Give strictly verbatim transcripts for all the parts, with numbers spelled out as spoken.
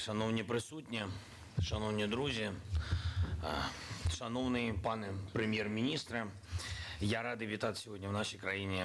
Шановні присутні, шановні друзі, шановний пане прем'єр-міністре, я радий вітати сьогодні в нашій країні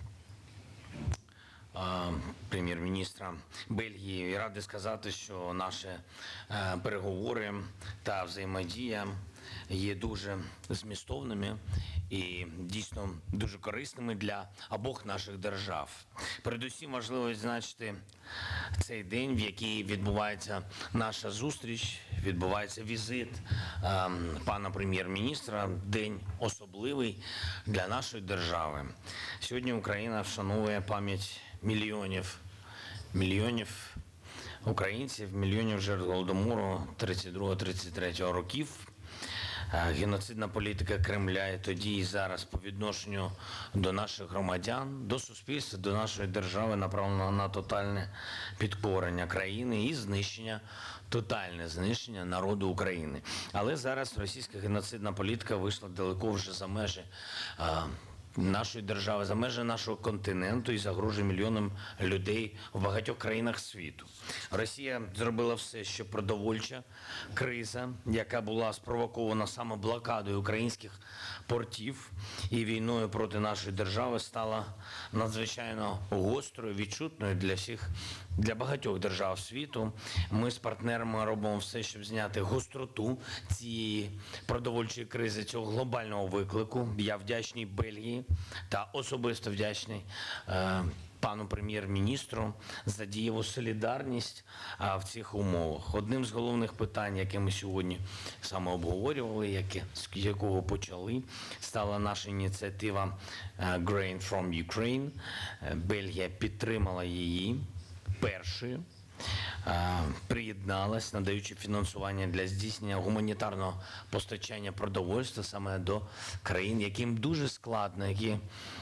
прем'єр-міністра Бельгії. І радий сказати, що наші переговори та взаємодія є дуже змістовними і дійсно дуже корисними для обох наших держав. Передусім важливо відзначити цей день, в який відбувається наша зустріч, відбувається візит е, пана прем'єр-міністра, день особливий для нашої держави. Сьогодні Україна вшановує пам'ять мільйонів, мільйонів українців, мільйонів жертв Голодомору тридцять другого - тридцять третього років. Геноцидна політика Кремля і тоді і зараз по відношенню до наших громадян, до суспільства, до нашої держави направлена на тотальне підкорення країни і знищення, тотальне знищення народу України. Але зараз російська геноцидна політика вийшла далеко вже за межі а, нашої держави, за межі нашого континенту і загрожує мільйонам людей в багатьох країнах світу. Росія зробила все, щоб продовольча криза, яка була спровокована саме блокадою українських портів і війною проти нашої держави, стала надзвичайно гострою, відчутною для всіх, для багатьох держав світу. Ми з партнерами робимо все, щоб зняти гостроту цієї продовольчої кризи, цього глобального виклику. Я вдячний Бельгії та особисто вдячний е, пану прем'єр-міністру за дієву солідарність а, в цих умовах. Одним з головних питань, яке ми сьогодні саме обговорювали, яке, з якого почали, стала наша ініціатива Grain from Ukraine. Бельгія підтримала її першою, приєдналась, надаючи фінансування для здійснення гуманітарного постачання продовольства саме до країн, яким дуже складно, які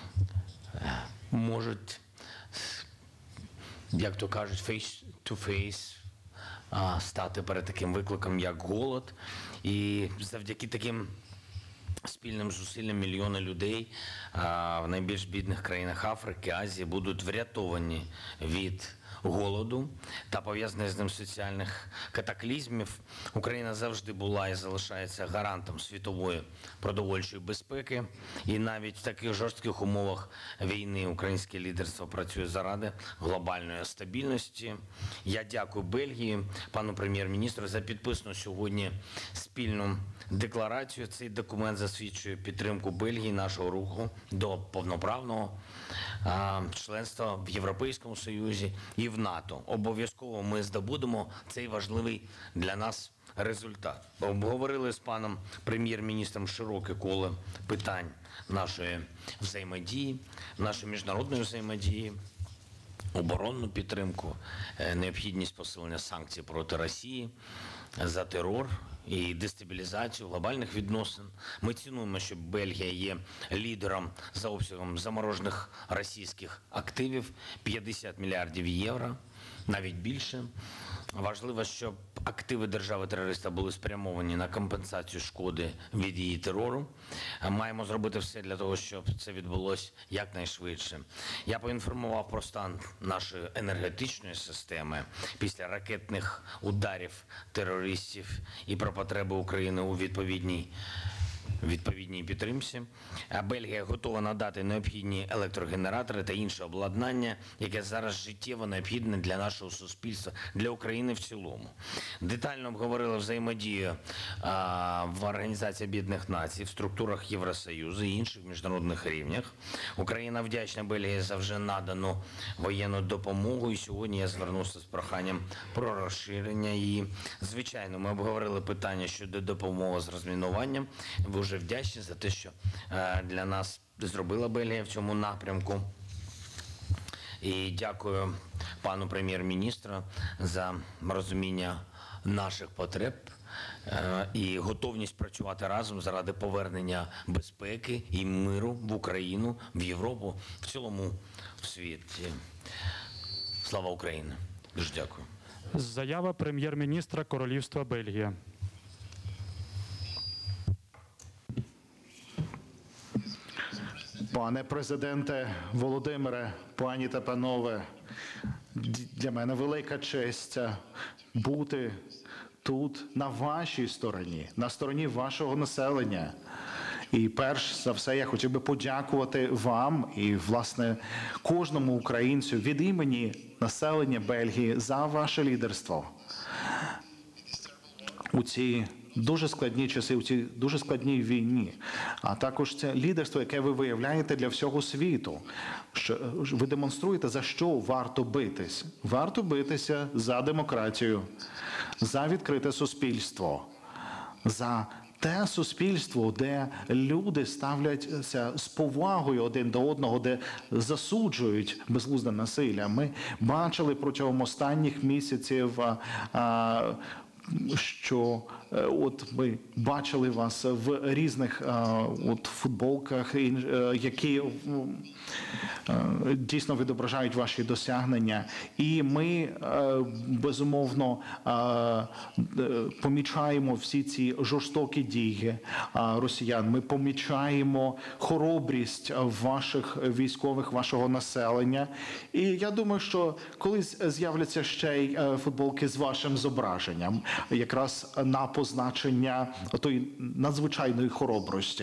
можуть, як то кажуть, face to face стати перед таким викликом, як голод. І завдяки таким спільним зусиллям мільйони людей в найбільш бідних країнах Африки, Азії будуть врятовані від голоду та пов'язаних з ним соціальних катаклізмів. Україна завжди була і залишається гарантом світової продовольчої безпеки. І навіть в таких жорстких умовах війни українське лідерство працює заради глобальної стабільності. Я дякую Бельгії, пану прем'єр-міністру, за підписану сьогодні спільну декларацію. Цей документ засвідчує підтримку Бельгії, нашого руху до повноправного а, членства в Європейському Союзі і в НАТО. Обов'язково ми здобудемо цей важливий для нас результат. Обговорили з паном прем'єр-міністром широке коло питань нашої взаємодії, нашої міжнародної взаємодії, оборонну підтримку, необхідність посилення санкцій проти Росії за терор і дестабілізацію глобальних відносин. Ми цінуємо, що Бельгія є лідером за обсягом заморожених російських активів – п'ятдесят мільярдів євро, навіть більше. Важливо, щоб активи держави-терориста були спрямовані на компенсацію шкоди від її терору. Маємо зробити все для того, щоб це відбулося якнайшвидше. Я поінформував про стан нашої енергетичної системи після ракетних ударів терористів і про потреби України у відповідній відповідній підтримці. Бельгія готова надати необхідні електрогенератори та інше обладнання, яке зараз життєво необхідне для нашого суспільства, для України в цілому. Детально обговорили взаємодію а, в Організації Об'єднаних Націй, в структурах Євросоюзу і інших міжнародних рівнях. Україна вдячна Бельгії за вже надану воєнну допомогу, і сьогодні я звернувся з проханням про розширення її. Звичайно, ми обговорили питання щодо допомоги з розмінуванням. Ви вже вдячні за те, що для нас зробила Бельгія в цьому напрямку. І дякую пану прем'єр-міністру за розуміння наших потреб і готовність працювати разом заради повернення безпеки і миру в Україну, в Європу, в цілому в світі. Слава Україні! Дуже дякую. Заява прем'єр-міністра Королівства Бельгія. Пане президенте Володимире, пані та панове, для мене велика честь бути тут на вашій стороні, на стороні вашого населення. І перш за все я хотів би подякувати вам і, власне, кожному українцю від імені населення Бельгії за ваше лідерство у ці дуже складні часи, у цій дуже складній війні, а також це лідерство, яке ви виявляєте для всього світу. Що ви демонструєте, за що варто битись. Варто битися за демократію, за відкрите суспільство, за те суспільство, де люди ставляться з повагою один до одного, де засуджують безглузде насилля. Ми бачили протягом останніх місяців, а, що от ми бачили вас в різних от футболках, які дійсно відображають ваші досягнення. І ми, безумовно, помічаємо всі ці жорстокі дії росіян. Ми помічаємо хоробрість ваших військових, вашого населення. І я думаю, що колись з'являться ще й футболки з вашим зображенням, якраз на позначення тої надзвичайної хоробрості.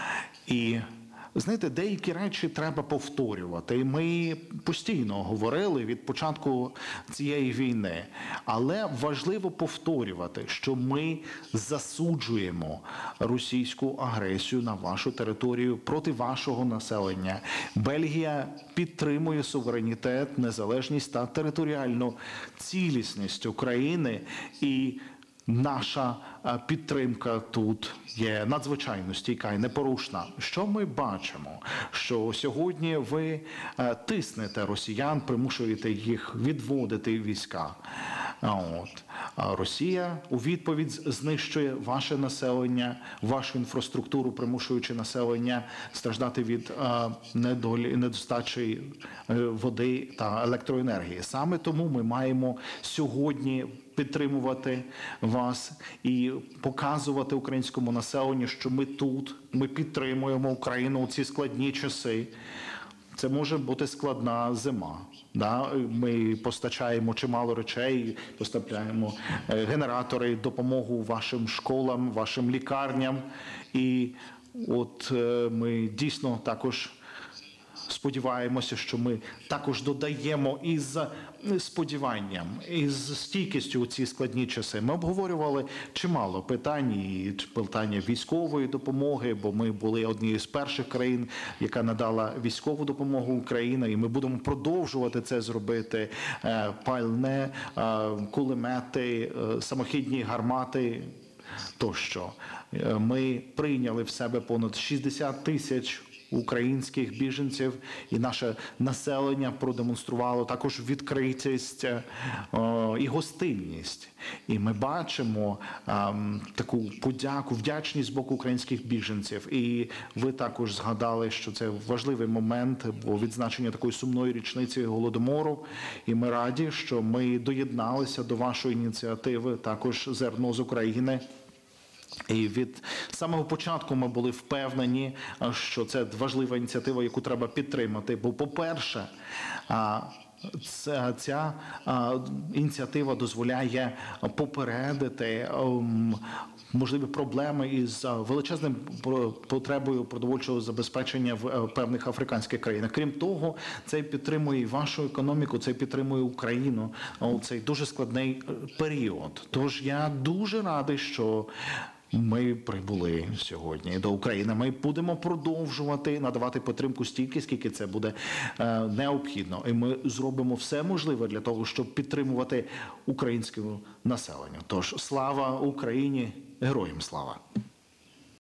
І, знаєте, деякі речі треба повторювати. Ми постійно говорили від початку цієї війни. Але важливо повторювати, що ми засуджуємо російську агресію на вашу територію проти вашого населення. Бельгія підтримує суверенітет, незалежність та територіальну цілісність України. І наша підтримка тут є надзвичайно стійка і непорушна. Що ми бачимо? Що сьогодні ви тиснете росіян, примушуєте їх відводити війська. От. А Росія у відповідь знищує ваше населення, вашу інфраструктуру, примушуючи населення страждати від недолі, недостачі води та електроенергії. Саме тому ми маємо сьогодні підтримувати вас і показувати українському населенню, що ми тут, ми підтримуємо Україну у ці складні часи. Це може бути складна зима. Да? Ми постачаємо чимало речей, постачаємо генератори, допомогу вашим школам, вашим лікарням. І от ми дійсно також сподіваємося, що ми також додаємо із сподіванням, із стійкістю у ці складні часи. Ми обговорювали чимало питань, і питання військової допомоги, бо ми були однією з перших країн, яка надала військову допомогу Україні, і ми будемо продовжувати це зробити. Пальне, кулемети, самохідні гармати тощо. Ми прийняли в себе понад шістдесят тисяч українських біженців, і наше населення продемонструвало також відкритість о, і гостинність. І ми бачимо а, таку подяку, вдячність з боку українських біженців. І ви також згадали, що це важливий момент, бо відзначення такої сумної річниці Голодомору. І ми раді, що ми доєдналися до вашої ініціативи, також «Зерно з України». І від самого початку ми були впевнені, що це важлива ініціатива, яку треба підтримати. Бо, по-перше, ця, ця ініціатива дозволяє попередити можливі проблеми із величезним потребою продовольчого забезпечення в певних африканських країнах. Крім того, це підтримує і вашу економіку, це підтримує Україну у цей дуже складний період. Тож я дуже радий, що ми прибули сьогодні до України. Ми будемо продовжувати надавати підтримку стільки, скільки це буде е, необхідно. І ми зробимо все можливе для того, щоб підтримувати українське населення. Тож слава Україні, героям слава!